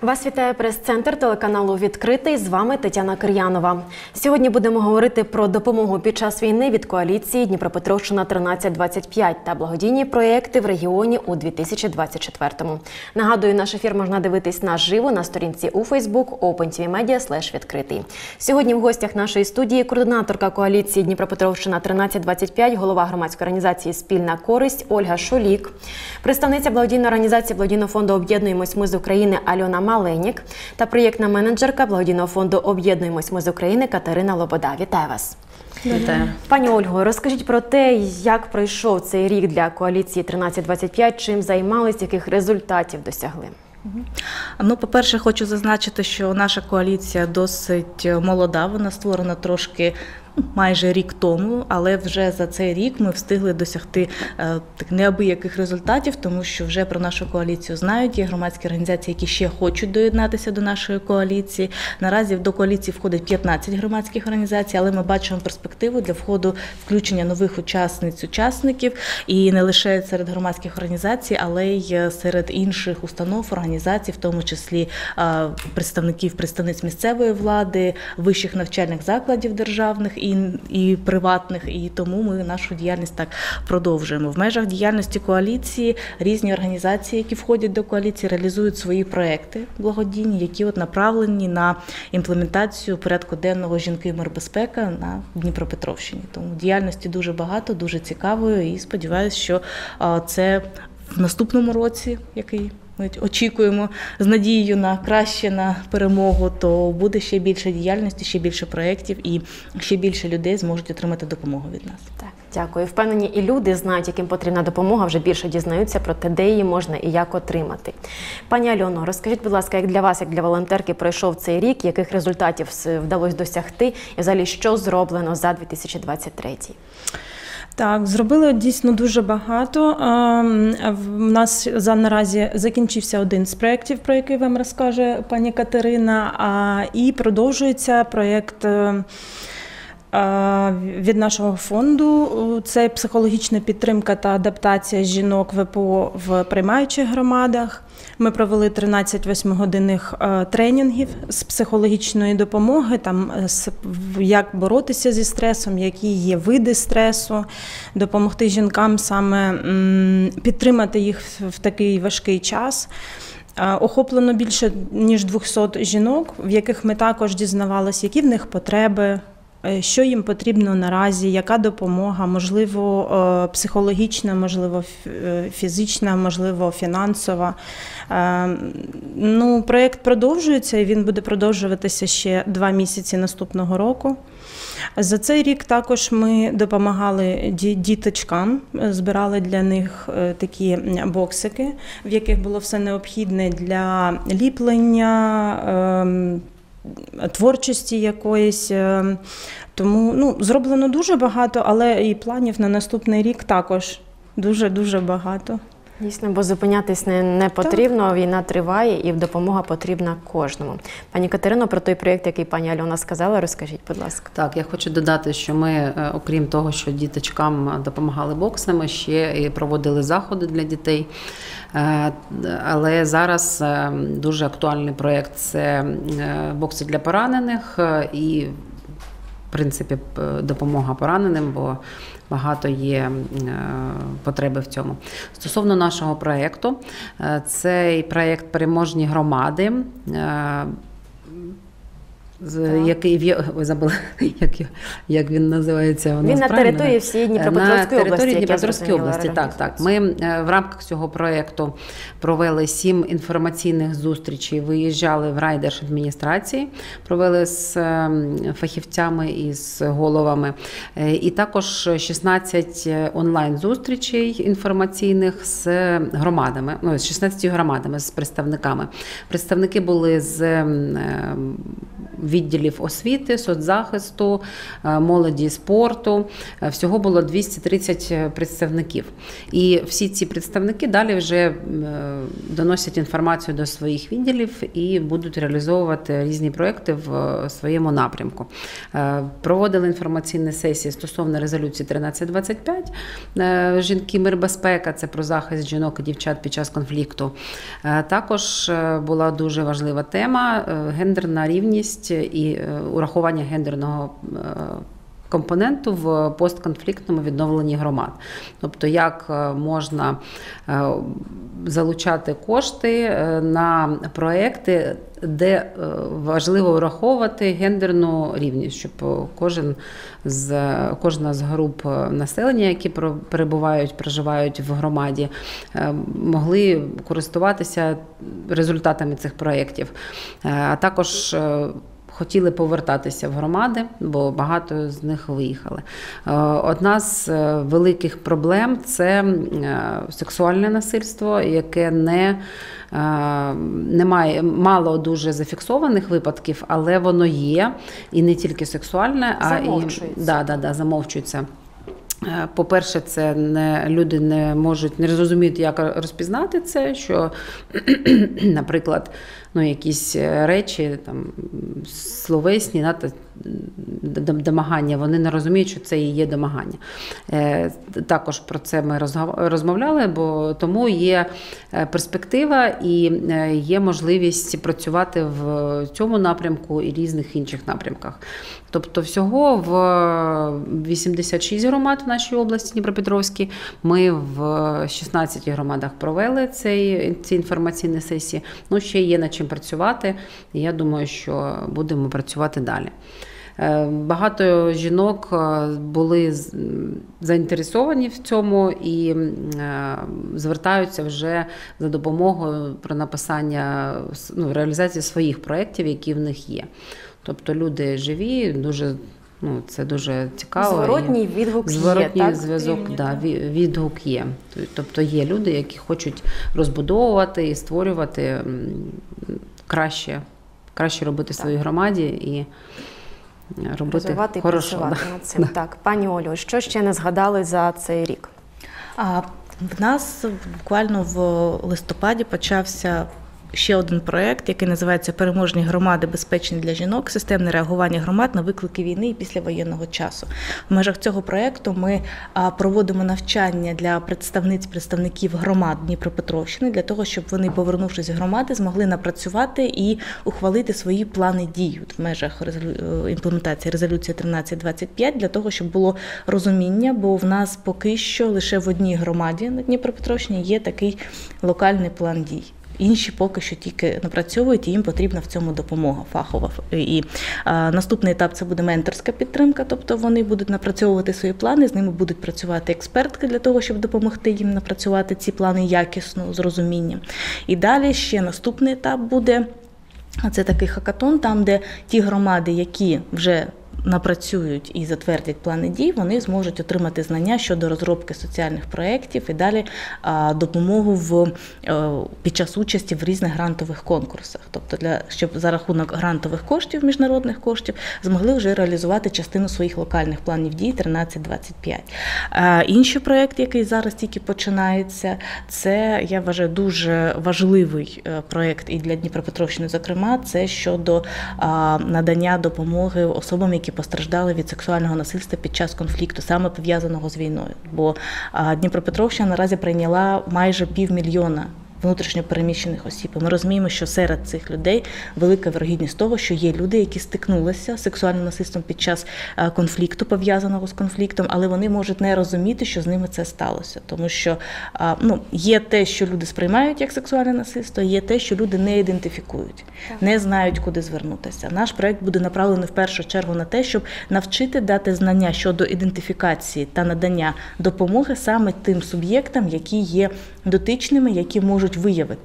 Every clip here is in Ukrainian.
Вас вітає прес-центр телеканалу «Відкритий». З вами Тетяна Кир'янова. Сьогодні будемо говорити про допомогу під час війни від коаліції Дніпропетровщина 1325 та благодійні проєкти в регіоні у 2024-му. Нагадую, наш ефір можна дивитись наживо на сторінці у Facebook opentvmedia/відкритий. Сьогодні в гостях нашої студії координаторка коаліції Дніпропетровщина 1325, голова громадської організації «Спільна користь» Ольга Шулік, представниця благодійної організації благодійного фонду «Об'єднуємось ми з України» Альона Маленік та проєктна менеджерка благодійного фонду «Об'єднуємось ми з України» Катерина Лобода. Вітаю вас! Вітаю. Пані Ольго, розкажіть про те, як пройшов цей рік для коаліції 1325, чим займались, яких результатів досягли? По-перше, хочу зазначити, що наша коаліція досить молода, вона створена трошки майже рік тому, але вже за цей рік ми встигли досягти неабияких результатів, тому що вже про нашу коаліцію знають, є громадські організації, які ще хочуть доєднатися до нашої коаліції. Наразі до коаліції входить 15 громадських організацій, але ми бачимо перспективу для входу включення нових учасників, і не лише серед громадських організацій, але й серед інших установ, організацій, в тому числі представниць місцевої влади, вищих навчальних закладів державних і приватних, і тому ми нашу діяльність так продовжуємо. В межах діяльності коаліції різні організації, які входять до коаліції, реалізують свої проекти благодійні, які направлені на імплементацію порядку денного «Жінки, мир, безпека» на Дніпропетровщині. Тому діяльності дуже багато, дуже цікавої, і сподіваюся, що це в наступному році, який ми очікуємо з надією на краще, на перемогу, то буде ще більше діяльності, ще більше проєктів і ще більше людей зможуть отримати допомогу від нас. Так, дякую. Впевнені, і люди знають, яким потрібна допомога, вже більше дізнаються про те, де її можна і як отримати. Пані Альоно, розкажіть, будь ласка, як для вас, як для волонтерки, пройшов цей рік, яких результатів вдалося досягти і взагалі що зроблено за 2023? Так, зробили дійсно дуже багато. В нас наразі закінчився один з проєктів, про який вам розкаже пані Катерина, і продовжується проєкт від нашого фонду. Це психологічна підтримка та адаптація жінок ВПО в приймаючих громадах. Ми провели 13 8-годинних тренінгів з психологічної допомоги, як боротися зі стресом, які є види стресу, допомогти жінкам саме підтримати їх в такий важкий час. Охоплено більше ніж 200 жінок, в яких ми також дізнавалися, які в них потреби, що їм потрібно наразі, яка допомога, можливо, психологічна, можливо, фізична, можливо, фінансова. Проєкт продовжується, і він буде продовжуватися ще 2 місяці наступного року. За цей рік також ми допомагали діточкам, збирали для них такі боксики, в яких було все необхідне для ліплення, творчості якоїсь. Тому зроблено дуже багато, але і планів на наступний рік також дуже-дуже багато. Дійсно, бо зупинятись не потрібно, війна триває і допомога потрібна кожному. Пані Катерино, про той проєкт, який пані Альона сказала, розкажіть, будь ласка. Так, я хочу додати, що ми, окрім того, що діточкам допомагали боксами, ще і проводили заходи для дітей. Але зараз дуже актуальний проєкт – це бокси для поранених і, в принципі, допомога пораненим, бо багато є потреби в цьому. Стосовно нашого проєкту, цей проєкт «Переможні громади», який, ви забули, як він називається? Він на території всієї Дніпропетровської області. На території Дніпропетровської області, так. Ми в рамках цього проєкту провели 7 інформаційних зустрічей, виїжджали в райдержадміністрації, провели з фахівцями і з головами. І також 16 онлайн-зустрічей інформаційних з громадами, з 16 громадами, з представниками. Представники були з відділів освіти, соцзахисту, молоді і спорту. Всього було 230 представників. І всі ці представники далі вже доносять інформацію до своїх відділів і будуть реалізовувати різні проекти в своєму напрямку. Проводили інформаційні сесії стосовно резолюції 1325 «Жінки, мир, безпека» – це про захист жінок і дівчат під час конфлікту. Також була дуже важлива тема – гендерна рівність і урахування гендерного компоненту в постконфліктному відновленні громад. Тобто, як можна залучати кошти на проекти, де важливо враховувати гендерну рівність, щоб кожна з груп населення, які проживають в громаді, могли користуватися результатами цих проєктів. А також хотіли повертатися в громади, бо багато з них виїхали. Одна з великих проблем – це сексуальне насильство, яке немає, мало дуже зафіксованих випадків, але воно є, і не тільки сексуальне, а і замовчується. По-перше, це люди не розуміють, як розпізнати це, що, наприклад, якісь речі, словесні, домагання, вони не розуміють, що це і є домагання. Також про це ми розмовляли, бо тому є перспектива і є можливість працювати в цьому напрямку і різних інших напрямках. Тобто всього в 86 громад в нашій області Дніпропетровській. Ми в 16 громадах провели ці інформаційні сесії. Ще є над чим працювати, і я думаю, що будемо працювати далі. Багато жінок були заінтересовані в цьому і звертаються вже за допомогою про написання, реалізації своїх проєктів, які в них є. Тобто люди живі, це дуже цікаво. Зворотній відгук є, Зворотній зв'язок, відгук є. Тобто є люди, які хочуть розбудовувати і створювати краще робити в своїй громаді і робити розвивати хорошо. І працювати над цим. Так, пані Олю, що ще не згадали за цей рік? В нас буквально в листопаді почався ще один проєкт, який називається «Переможні громади, безпечні для жінок. Системне реагування громад на виклики війни і післявоєнного часу». В межах цього проєкту ми проводимо навчання для представників громад Дніпропетровщини, для того, щоб вони, повернувшись з громади, змогли напрацювати і ухвалити свої плани дій в межах імплементації резолюції 1325, для того, щоб було розуміння, бо в нас поки що лише в одній громаді на Дніпропетровщині є такий локальний план дій. Інші поки що тільки напрацьовують, і їм потрібна в цьому допомога фахова. І наступний етап – це буде менторська підтримка, тобто вони будуть напрацьовувати свої плани, з ними будуть працювати експертки для того, щоб допомогти їм напрацювати ці плани якісно, з розумінням. І далі ще наступний етап буде, це такий хакатон, там, де ті громади, які вже напрацюють і затвердять плани дій, вони зможуть отримати знання щодо розробки соціальних проєктів і далі допомогу під час участі в різних грантових конкурсах. Тобто, щоб за рахунок грантових коштів, міжнародних коштів, змогли вже реалізувати частину своїх локальних планів дій 1325. Інший проєкт, який зараз тільки починається, це, я вважаю, дуже важливий проєкт і для Дніпропетровщини, зокрема, це щодо надання допомоги особам, які постраждали від сексуального насильства під час конфлікту, саме пов'язаного з війною. Бо Дніпропетровщина наразі прийняла майже 500 000 внутрішньо переміщених осіб. І ми розуміємо, що серед цих людей велика вірогідність того, що є люди, які стикнулися з сексуальним насильством під час конфлікту, пов'язаного з конфліктом, але вони можуть не розуміти, що з ними це сталося. Тому що є те, що люди сприймають як сексуальне насильство, є те, що люди не ідентифікують, не знають, куди звернутися. Наш проєкт буде направлений в першу чергу на те, щоб навчити дати знання щодо ідентифікації та надання допомоги саме тим суб'єктам, які є дотичними, які можуть виявити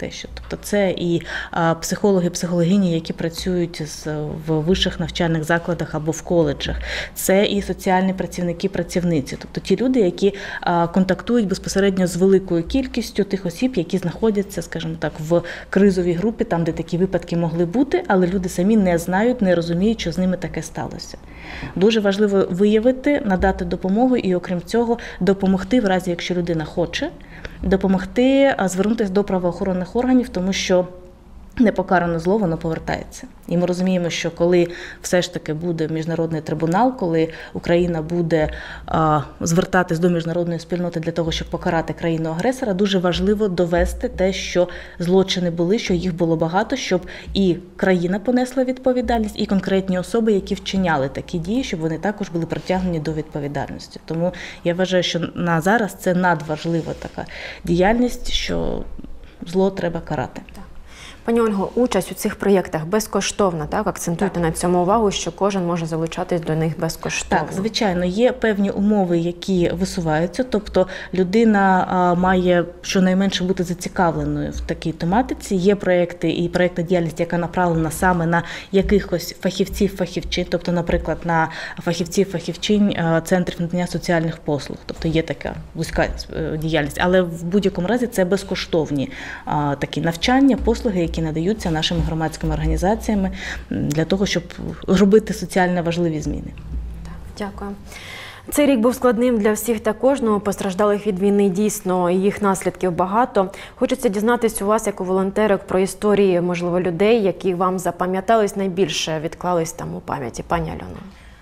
те, що тобто це і психологи, психологині, які працюють в вищих навчальних закладах або в коледжах, це і соціальні працівники, працівниці, тобто ті люди, які контактують безпосередньо з великою кількістю тих осіб, які знаходяться, скажімо так, в кризовій групі, там, де такі випадки могли бути, але люди самі не знають, не розуміють, що з ними таке сталося. Дуже важливо виявити, надати допомогу і, окрім цього, допомогти в разі, якщо людина хоче, допомогти звернутися до правоохоронних органів, тому що непокаране зло, воно повертається. І ми розуміємо, що коли все ж таки буде міжнародний трибунал, коли Україна буде звертатись до міжнародної спільноти для того, щоб покарати країну-агресора, дуже важливо довести те, що злочини були, що їх було багато, щоб і країна понесла відповідальність, і конкретні особи, які вчиняли такі дії, щоб вони також були притягнені до відповідальності. Тому я вважаю, що на зараз це надважлива така діяльність, що зло треба карати. Пані Ольго, участь у цих проєктах безкоштовна, так? Акцентуйте на цьому увагу, що кожен може залучатись до них безкоштовно. Так, звичайно, є певні умови, які висуваються, тобто людина має щонайменше бути зацікавленою в такій тематиці. Є проєкти і проєктна діяльність, яка направлена саме на якихось фахівців-фахівчин, тобто, наприклад, на фахівців-фахівчинь центрів надання соціальних послуг, тобто є така вузька діяльність, але в будь-якому разі це безкоштовні такі навчання, послуги, які надаються нашими громадськими організаціями для того, щоб робити соціально важливі зміни. Так, дякую. Цей рік був складним для всіх та кожного. Постраждалих від війни дійсно, їх наслідків багато. Хочеться дізнатись у вас, як у волонтерок, про історії, можливо, людей, які вам запам'ятались найбільше, відклались там у пам'яті. Пані Альоно.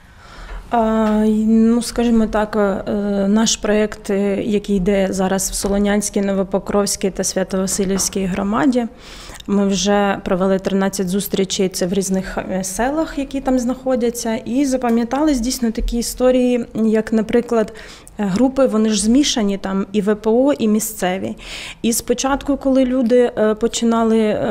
Ну, скажімо так, наш проєкт, який йде зараз в Солонянській, Новопокровській та Свято-Василівській громаді, ми вже провели 13 зустрічей, це в різних селах, які там знаходяться, і запам'ятались дійсно такі історії, як, наприклад, групи, вони ж змішані, там і ВПО, і місцеві. І спочатку, коли люди починали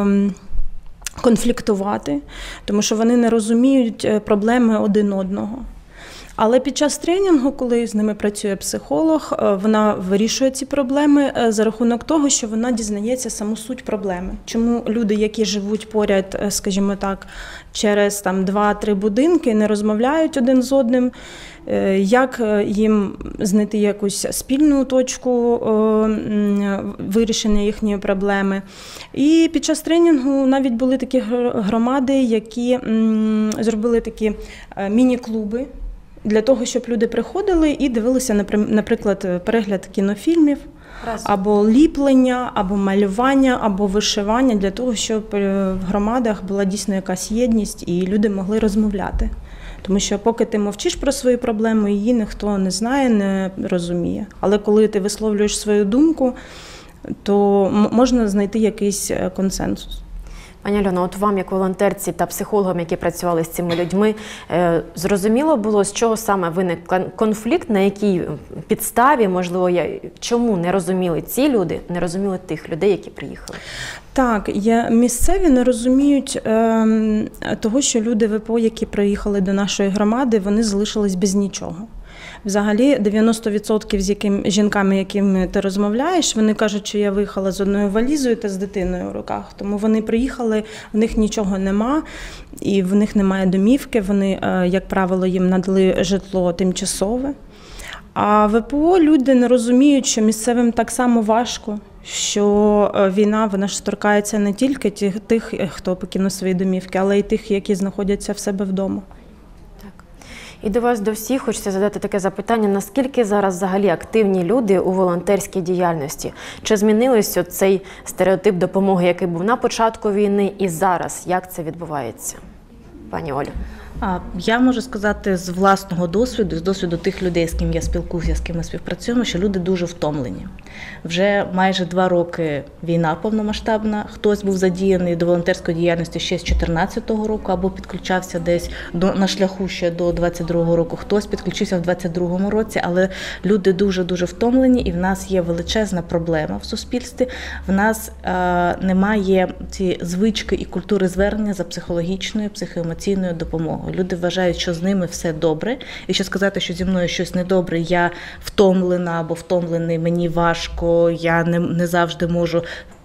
конфліктувати, тому що вони не розуміють проблеми один одного. Але під час тренінгу, коли з ними працює психолог, вона вирішує ці проблеми за рахунок того, що вона дізнається саму суть проблеми. Чому люди, які живуть поряд, скажімо так, через 2-3 будинки, не розмовляють один з одним, як їм знайти якусь спільну точку вирішення їхньої проблеми. І під час тренінгу навіть були такі громади, які зробили такі міні-клуби, для того, щоб люди приходили і дивилися, наприклад, перегляд кінофільмів, або ліплення, або малювання, або вишивання, для того, щоб в громадах була дійсно якась єдність і люди могли розмовляти. Тому що поки ти мовчиш про свої проблеми, її ніхто не знає, не розуміє. Але коли ти висловлюєш свою думку, то можна знайти якийсь консенсус. Пані Альоно, от вам, як волонтерці та психологам, які працювали з цими людьми, зрозуміло було, з чого саме виник конфлікт, на якій підставі, можливо, чому не розуміли ці люди, не розуміли тих людей, які приїхали? Так, місцеві не розуміють того, що люди ВПО, які приїхали до нашої громади, вони залишились без нічого. Взагалі 90% з жінками, якими ти розмовляєш, вони кажуть, що я виїхала з одною валізою та з дитиною в руках. Тому вони приїхали, в них нічого нема, і в них немає домівки, вони, як правило, їм надали житло тимчасове. А ВПО люди не розуміють, що місцевим так само важко, що війна, вона ж торкається не тільки тих, хто покинув свої домівки, але й тих, які знаходяться в себе вдома. І до вас, до всіх, хочеться задати таке запитання, наскільки зараз взагалі активні люди у волонтерській діяльності? Чи змінився цей стереотип допомоги, який був на початку війни, і зараз? Як це відбувається? Пані Олю. Я можу сказати з власного досвіду, з досвіду тих людей, з ким я спілкуюся, з ким ми співпрацюємо, що люди дуже втомлені. Вже майже 2 роки війна повномасштабна, хтось був задіяний до волонтерської діяльності ще з 2014 року або підключався десь на шляху ще до 2022 року, хтось підключився в 2022 році, але люди дуже-дуже втомлені, і в нас є величезна проблема в суспільстві. В нас немає цієї звички і культури звернення за психологічною, психоемоційною допомогою. Люди вважають, що з ними все добре, і що сказати, що зі мною щось недобре, я втомлена або втомлений, мені важко, я не завжди можу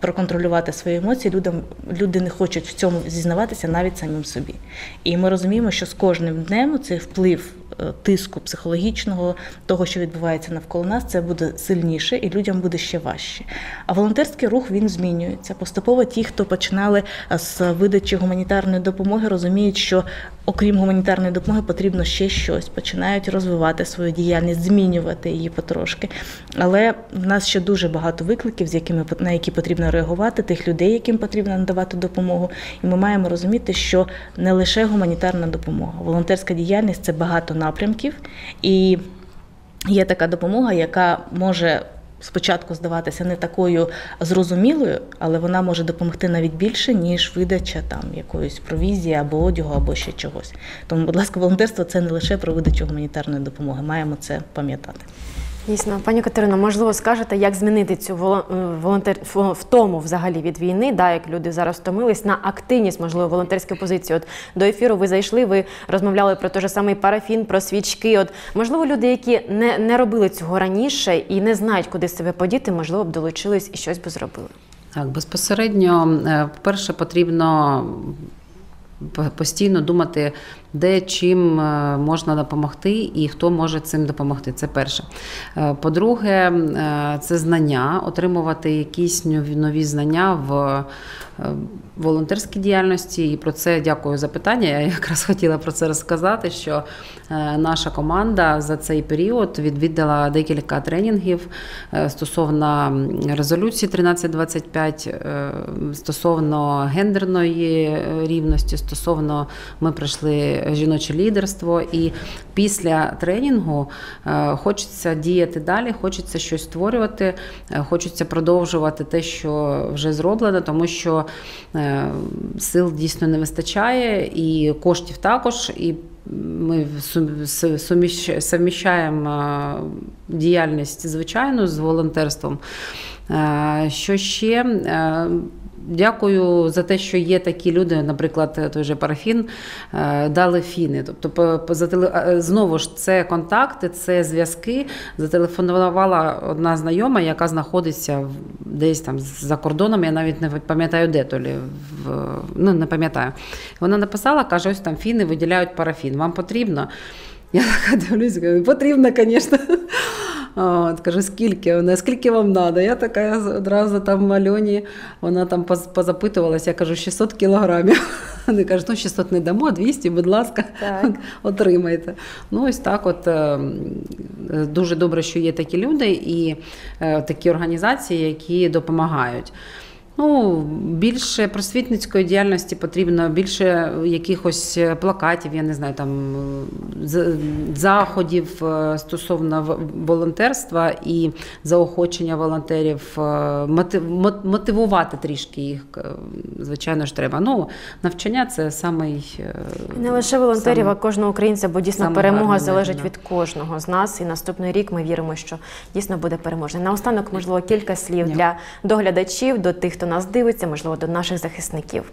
проконтролювати свої емоції, люди не хочуть в цьому зізнаватися навіть самим собі. І ми розуміємо, що з кожним днем цей вплив тиску психологічного, того, що відбувається навколо нас, це буде сильніше і людям буде ще важче. А волонтерський рух, він змінюється. Поступово ті, хто починали з видачі гуманітарної допомоги, розуміють, що окрім гуманітарної допомоги потрібно ще щось. Починають розвивати свою діяльність, змінювати її потрошки. Але в нас ще дуже багато викликів, на які потрібно реагувати, тих людей, яким потрібно надавати допомогу. І ми маємо розуміти, що не лише гуманітарна допомога. Волонтерська діяльність – це багато напрямків. І є така допомога, яка може спочатку здаватися не такою зрозумілою, але вона може допомогти навіть більше, ніж видача там якоїсь провізії або одягу, або ще чогось. Тому, будь ласка, волонтерство – це не лише про видачу гуманітарної допомоги. Маємо це пам'ятати. Дійсно. Пані Катерино, можливо, скажете, як змінити цю втому взагалі від війни, як люди зараз втомились, на активність, можливо, волонтерську позицію. От до ефіру ви зайшли, ви розмовляли про той же самий парафін, про свічки. От, можливо, люди, які не робили цього раніше і не знають, куди себе подіти, можливо, б долучились і щось би зробили. Так, безпосередньо, по-перше, потрібно постійно думати, де чим можна допомогти і хто може цим допомогти. Це перше. По-друге, це знання, отримувати якісь нові знання в волонтерській діяльності. І про це дякую за питання. Я якраз хотіла про це розказати, що наша команда за цей період відвідала декілька тренінгів стосовно резолюції 1325, стосовно гендерної рівності, стосовно ми пройшли жіноче лідерство, і після тренінгу хочеться діяти далі, хочеться щось створювати, хочеться продовжувати те, що вже зроблено, тому що сил дійсно не вистачає, і коштів також, і ми суміщаємо діяльність, звичайно, з волонтерством. Що ще? Дякую за те, що є такі люди, наприклад, той же парафін, дали фіни. Тобто, знову ж, це контакти, це зв'язки. Зателефонувала одна знайома, яка знаходиться десь там за кордоном, я навіть не пам'ятаю де, не пам'ятаю. Вона написала, каже, ось там фіни виділяють парафін. Вам потрібно? Я така дивлюсь, кажу, потрібно, звісно. Кажу, скільки вам треба? Я така одразу там Альоні, вона там позапитувалася, я кажу, 600 кілограмів. Вони кажуть, 600 не дамо, 200, будь ласка, отримайте. Ось так от, дуже добре, що є такі люди і такі організації, які допомагають. Більше просвітницької діяльності потрібно, більше якихось плакатів, я не знаю, там заходів стосовно волонтерства і заохочення волонтерів, мотивувати трішки їх, звичайно ж, треба. Навчання – це самий... Не лише волонтерів, а кожного українця, бо дійсно перемога залежить від кожного з нас. І наступний рік ми віримо, що дійсно буде переможний. Наостанок, можливо, кілька слів для доглядачів, до тих, хто нас дивиться, можливо, до наших захисників.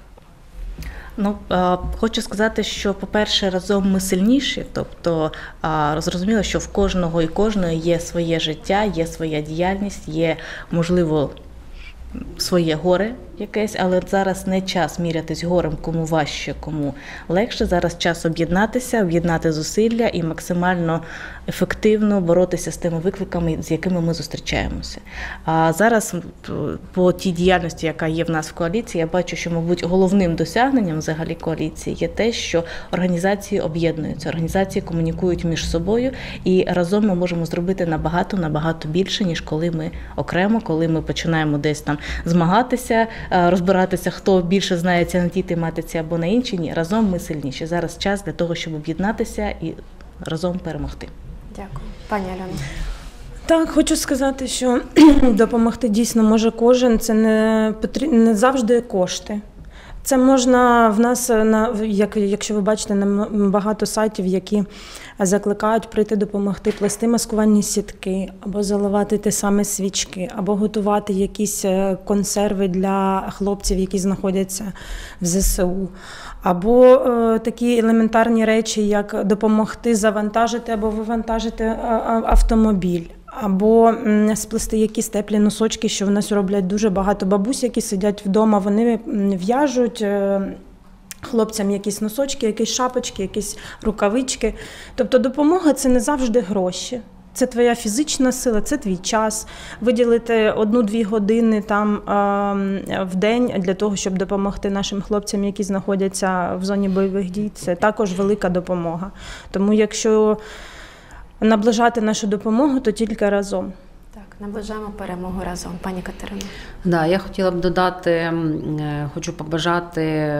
Хочу сказати, що, по-перше, разом ми сильніші, тобто зрозуміло, що в кожного і кожної є своє життя, є своя діяльність, є, можливо, своє горе якесь, але зараз не час мірятись горем, кому важче, кому легше. Зараз час об'єднати зусилля і максимально ефективно боротися з тими викликами, з якими ми зустрічаємося. А зараз по тій діяльності, яка є в нас в коаліції, я бачу, що, мабуть, головним досягненням взагалі коаліції є те, що організації об'єднуються, організації комунікують між собою, і разом ми можемо зробити набагато більше, ніж коли ми окремо, коли ми починаємо десь там змагатися, розбиратися, хто більше знається на тій тематиці або на іншій. Ні, разом ми сильніші. Зараз час для того, щоб об'єднатися і разом перемогти. Дякую. Пані Альоно. Так, хочу сказати, що допомогти дійсно може кожен. Це не завжди кошти. Це можна в нас, якщо ви бачите, багато сайтів, які закликають прийти допомогти плести маскувальні сітки, або заливати ті самі свічки, або готувати якісь консерви для хлопців, які знаходяться в ЗСУ. Або такі елементарні речі, як допомогти завантажити або вивантажити автомобіль, Або сплести якісь теплі носочки, що в нас роблять дуже багато бабусь, які сидять вдома, вони в'яжуть хлопцям якісь носочки, якісь шапочки, якісь рукавички. Тобто допомога – це не завжди гроші. Це твоя фізична сила, це твій час. Виділити 1-2 години там в день для того, щоб допомогти нашим хлопцям, які знаходяться в зоні бойових дій, це також велика допомога. Тому якщо наближати нашу допомогу, то тільки разом. Так, наближаємо перемогу разом. Пані Катерино. Да, я хотіла б додати, хочу побажати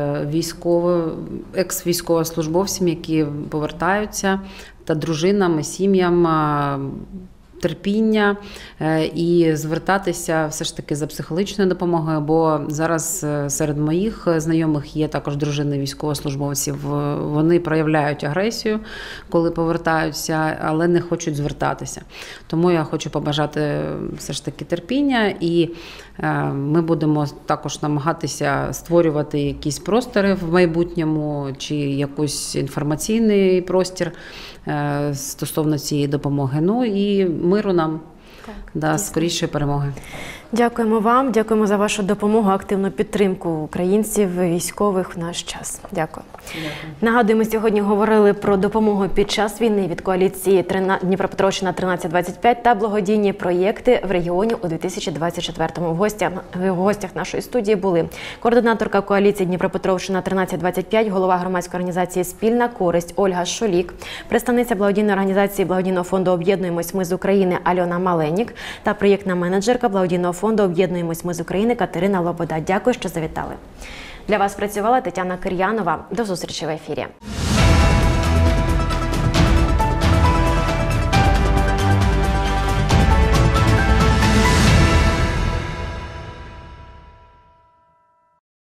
екс-військовослужбовцям, які повертаються, та дружинам і сім'ям терпіння і звертатися все ж таки за психологічною допомогою, бо зараз серед моїх знайомих є також дружини військовослужбовців. Вони проявляють агресію, коли повертаються, але не хочуть звертатися. Тому я хочу побажати все ж таки терпіння, і ми будемо також намагатися створювати якісь простори в майбутньому чи якийсь інформаційний простір стосовно цієї допомоги. Ну і миру нам, скорішої перемоги. Дякуємо вам, дякуємо за вашу допомогу, активну підтримку українців, військових в наш час. Дякую. Нагадую, ми сьогодні говорили про допомогу під час війни від коаліції Дніпропетровщина 1325 та благодійні проєкти в регіоні у 2024-му. В гостях нашої студії були координаторка коаліції Дніпропетровщина 1325, голова громадської організації «Спільна користь» Ольга Шолік, представниця благодійної організації благодійного фонду «Об'єднуємось ми з України» Альона Маленік та проєктна менеджерка благодійного фонду «Об'єднуємось ми з України» Катерина Лобода. Дякую, що завітали. Для вас працювала Тетяна Кир'янова. До зустрічі в ефірі.